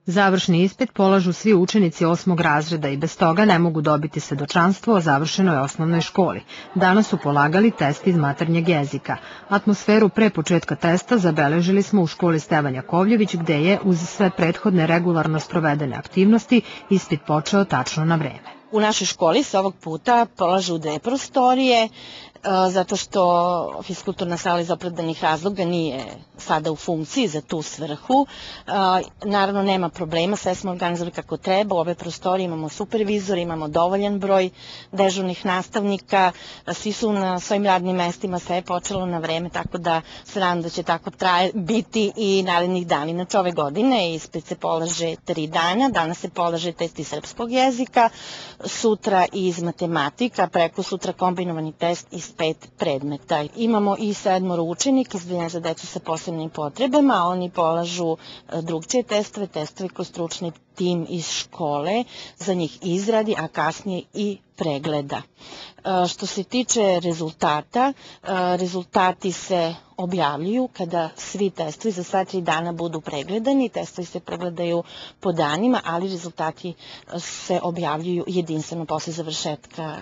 Završni ispit polažu svi učenici 8. razreda i bez toga ne mogu dobiti svedočanstvo o završenoj osnovnoj školi. Danas su polagali test iz maternjeg jezika. Atmosferu pre početka testa zabeležili smo u školi Stevan Jakovljević, gde je, uz sve prethodne regularno sprovedene aktivnosti, ispit počeo tačno na vreme. U našoj školi se ovog puta polaže u 2 prostorije, zato što fiskulturna sala iz opravdanih razloga nije sada u funkciji za tu svrhu. Naravno, nema problema, sve smo organizovali kako treba. U ove prostorije imamo supervizor, imamo dovoljan broj dežurnih nastavnika, svi su na svojim radnim mestima, sve je počelo na vreme, tako da se nadam da će tako biti i narednih dana. Inače, ove godine ispit se polaže 3 dana, danas se polaže test iz srpskog jezika, sutra iz matematika, preko sutra kombinovani test iz 5 predmeta. Imamo i 7 učenika za decu sa posebnim potrebama, oni polažu drugčije testove kroz stručni tim iz škole, za njih izradi, a kasnije i pregleda. Što se tiče rezultata, rezultati se objavljuju kada svi testovi za sva 3 dana budu pregledani. Testovi se pregledaju po danima, ali rezultati se objavljuju jedinstveno posle završetka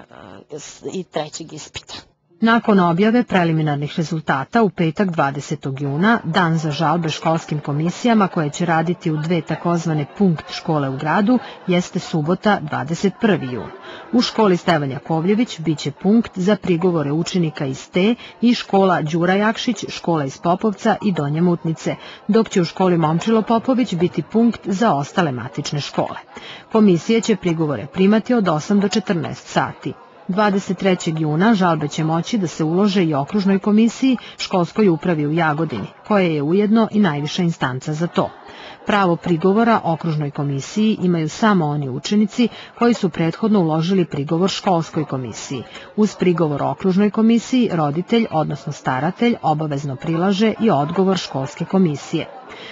i 3. ispita. Nakon objave preliminarnih rezultata u petak 20. juna, dan za žalbe školskim komisijama koje će raditi u 2 takozvane punkt škole u gradu, jeste subota 21. jun. U školi Stevan Jakovljević biće punkt za prigovore učenika iz Te i škola Đura Jakšić, škola iz Popovca i Donje Mutnice, dok će u školi Momčilo Popović biti punkt za ostale matične škole. Komisije će prigovore primati od 8 do 14 sati. 23. juna žalbe će moći da se ulože i okružnoj komisiji školskoj upravi u Jagodini, koja je ujedno i najviša instanca za to. Pravo prigovora okružnoj komisiji imaju samo oni učenici koji su prethodno uložili prigovor školskoj komisiji. Uz prigovor okružnoj komisiji roditelj, odnosno staratelj, obavezno prilaže i odgovor školske komisije.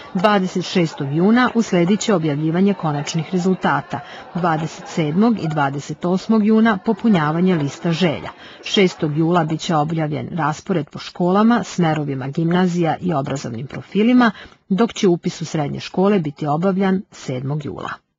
26. juna usledit će objavljivanje konačnih rezultata, 27. i 28. juna popunjavanje lista želja. 6. jula biće objavljen raspored po školama, smerovima gimnazija i obrazovnim profilima, dok će upis u srednje škole biti obavljan 7. jula.